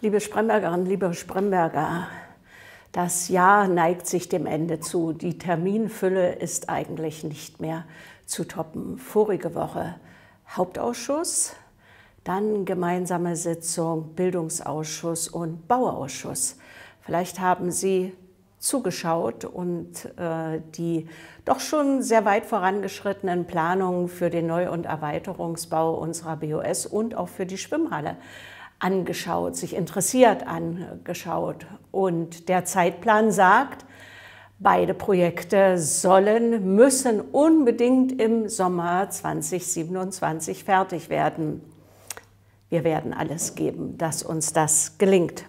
Liebe Sprembergerinnen, liebe Spremberger, das Jahr neigt sich dem Ende zu. Die Terminfülle ist eigentlich nicht mehr zu toppen. Vorige Woche Hauptausschuss, dann gemeinsame Sitzung Bildungsausschuss und Bauausschuss. Vielleicht haben Sie zugeschaut und die doch schon sehr weit vorangeschrittenen Planungen für den Neu- und Erweiterungsbau unserer BOS und auch für die Schwimmhalle angeschaut, sich interessiert angeschaut. Und der Zeitplan sagt, beide Projekte müssen unbedingt im Sommer 2027 fertig werden. Wir werden alles geben, dass uns das gelingt.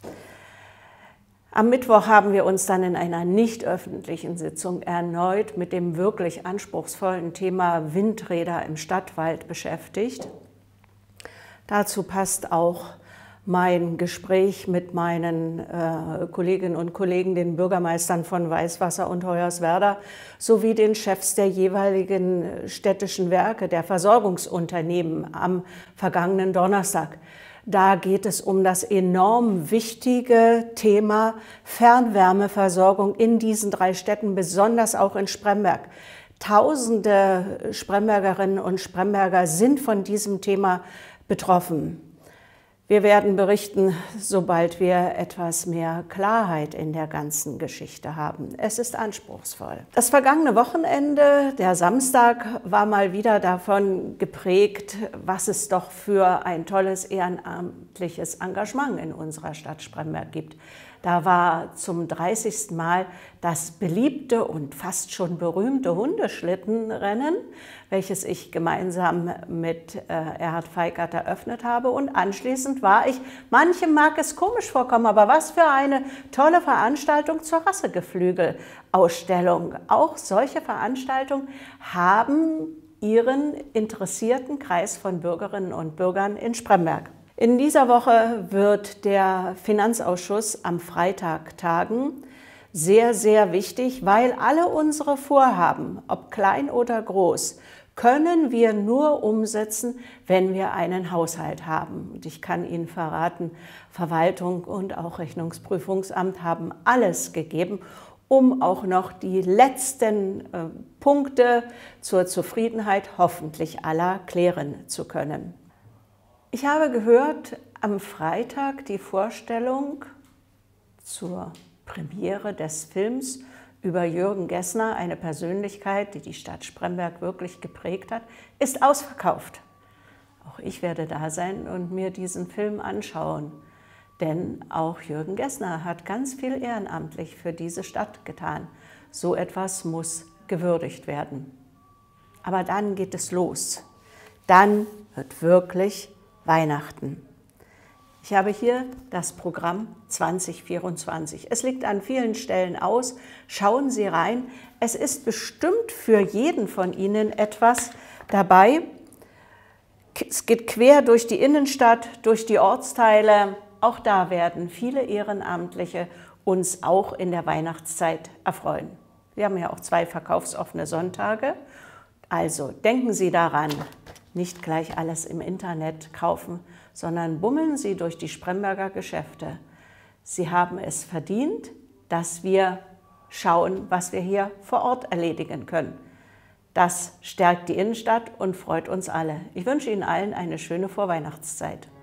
Am Mittwoch haben wir uns dann in einer nicht öffentlichen Sitzung erneut mit dem wirklich anspruchsvollen Thema Windräder im Stadtwald beschäftigt. Dazu passt auch mein Gespräch mit meinen Kolleginnen und Kollegen, den Bürgermeistern von Weißwasser und Hoyerswerda, sowie den Chefs der jeweiligen städtischen Werke, der Versorgungsunternehmen am vergangenen Donnerstag. Da geht es um das enorm wichtige Thema Fernwärmeversorgung in diesen 3 Städten, besonders auch in Spremberg. Tausende Sprembergerinnen und Spremberger sind von diesem Thema betroffen. Wir werden berichten, sobald wir etwas mehr Klarheit in der ganzen Geschichte haben. Es ist anspruchsvoll. Das vergangene Wochenende, der Samstag, war mal wieder davon geprägt, was es doch für ein tolles ehrenamtliches Engagement in unserer Stadt Spremberg gibt. Da war zum 30. Mal das beliebte und fast schon berühmte Hundeschlittenrennen, welches ich gemeinsam mit Erhard Feigert eröffnet habe. Und anschließend war ich, manchem mag es komisch vorkommen, aber was für eine tolle Veranstaltung zur Rassegeflügel-Ausstellung. Auch solche Veranstaltungen haben ihren interessierten Kreis von Bürgerinnen und Bürgern in Spremberg. In dieser Woche wird der Finanzausschuss am Freitag tagen. Sehr, sehr wichtig, weil alle unsere Vorhaben, ob klein oder groß, können wir nur umsetzen, wenn wir einen Haushalt haben. Und ich kann Ihnen verraten, Verwaltung und auch Rechnungsprüfungsamt haben alles gegeben, um auch noch die letzten Punkte zur Zufriedenheit hoffentlich aller klären zu können. Ich habe gehört, am Freitag die Vorstellung zur Premiere des Films über Jürgen Gessner, eine Persönlichkeit, die die Stadt Spremberg wirklich geprägt hat, ist ausverkauft. Auch ich werde da sein und mir diesen Film anschauen. Denn auch Jürgen Gessner hat ganz viel ehrenamtlich für diese Stadt getan. So etwas muss gewürdigt werden. Aber dann geht es los. Dann wird wirklich Weihnachten. Ich habe hier das Programm 2024. Es liegt an vielen Stellen aus. Schauen Sie rein. Es ist bestimmt für jeden von Ihnen etwas dabei. Es geht quer durch die Innenstadt, durch die Ortsteile. Auch da werden viele Ehrenamtliche uns auch in der Weihnachtszeit erfreuen. Wir haben ja auch 2 verkaufsoffene Sonntage. Also denken Sie daran, nicht gleich alles im Internet kaufen, sondern bummeln Sie durch die Spremberger Geschäfte. Sie haben es verdient, dass wir schauen, was wir hier vor Ort erledigen können. Das stärkt die Innenstadt und freut uns alle. Ich wünsche Ihnen allen eine schöne Vorweihnachtszeit.